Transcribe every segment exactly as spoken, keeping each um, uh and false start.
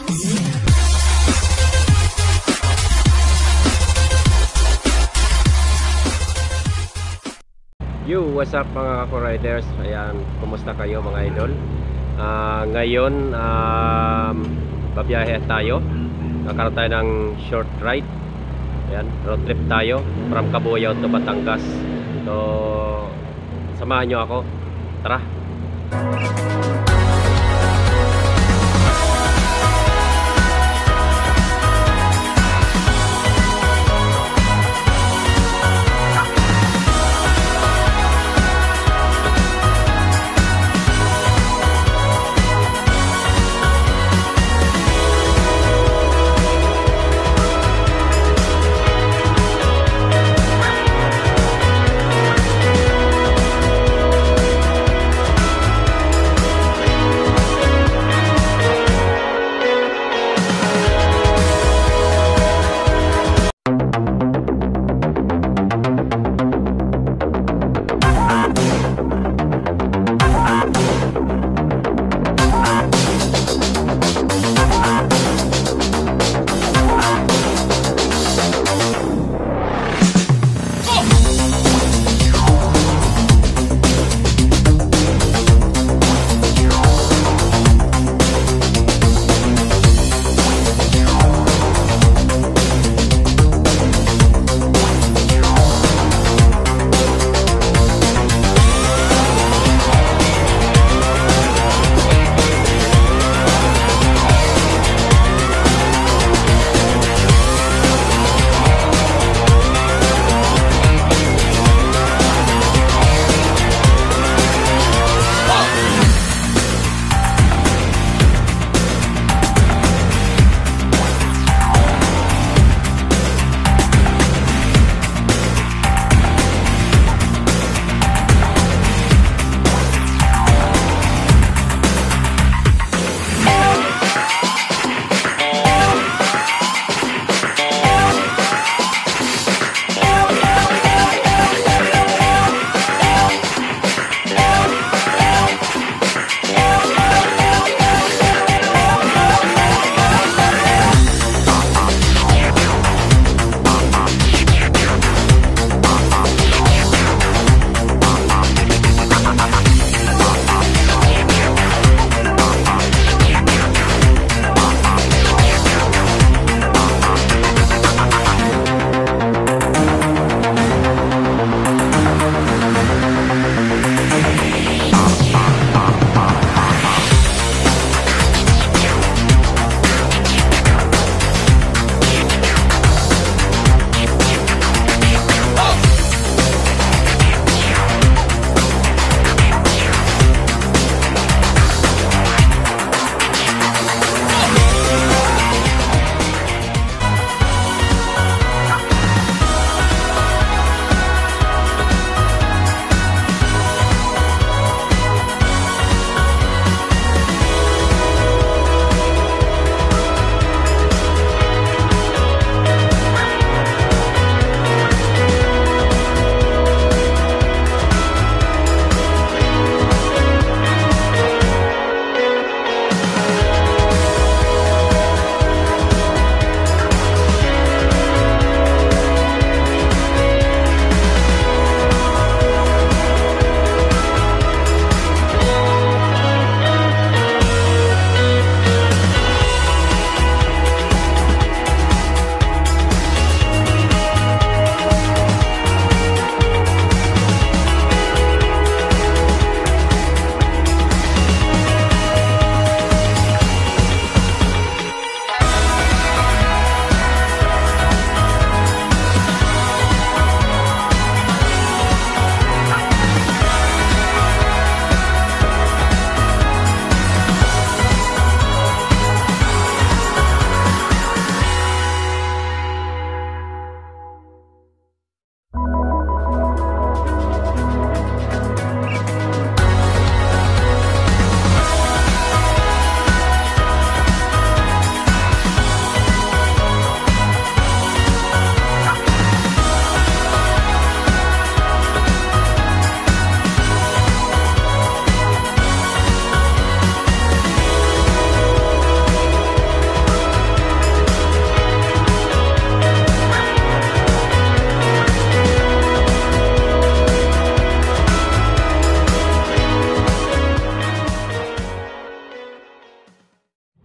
Yo, what's up mga Kako-Riders? Ayan, kumusta kayo mga idol? Uh, ngayon, um, babiyahe tayo. Nakaroon tayo ng short ride. Ayan, road trip tayo from Cabuyao to Batangas. So, samahan nyo ako. Tara!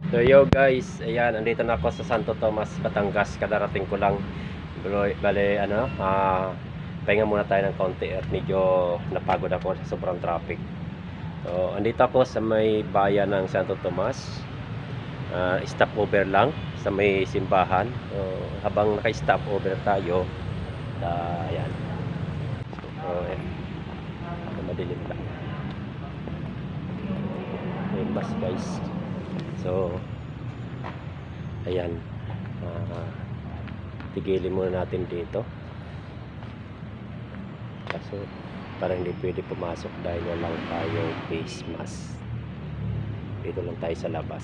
So yo guys, ayan, andito na ako sa Santo Tomas, Batangas. Kadarating ko lang. Bale, bale ano, ah, pahinga muna tayo ng konti at medyo napagod ako sa sobrang traffic. So, andito ako sa may bayan ng Santo Tomas. Uh, stop over lang sa may simbahan. So, habang naka-stop over tayo, uh, ayan. So, ayan. Madilim lang. Ayan, bus guys. So, ayan, uh, tigilin muna natin dito kaso parang hindi pwede pumasok dahil walang tayo face mask. Dito lang tayo sa labas.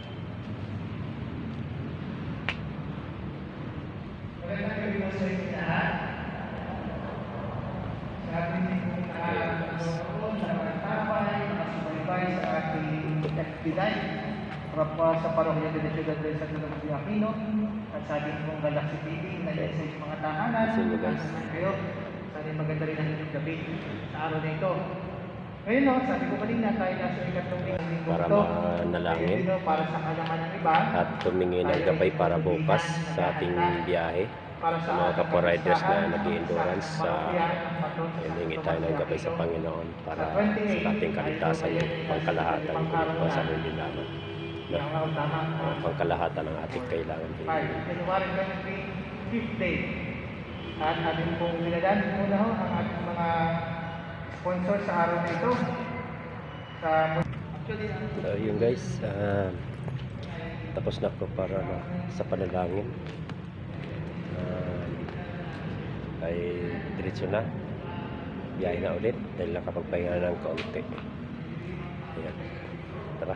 Para sa parokya de la Ciudad de San Nicolas de Aquino at sa ating pong Galaxy T V na yan sa mga tahanan. Kasi nyo guys, Kayo, sana yung maganda rin ang inyong gabi sa araw na ito. Ngayon no, sabi ko kanina tayo nasa ikatlong linggo para ito. manalangin Ngayon, no, para sa kalaman ng iba at tumingi ng gabay para bukas sa ating biyahe. para Sa mga kapwa-riders na nag-endurance, sa hiningi tayo ng gabay sa Panginoon para sa ating kaligtasan yung pangkalahatan ko sa sarili naman. No? Uh, pangkalahatan ng ating kailangan. January twenty-three, fifth day. At ating pong pinadaan muna ho ang ating mga sponsor sa araw na ito. Sa So yun guys, uh, tapos na ko para na, sa panalangin. Uh, ay diretso na. Biyahe na ulit dahil nakapagpahinga ng kaunti. Ayan. Tara.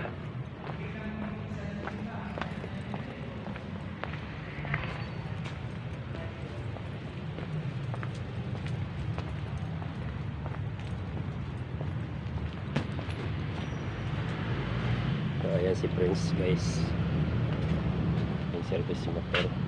So, ayan si Prince guys, yung service motor.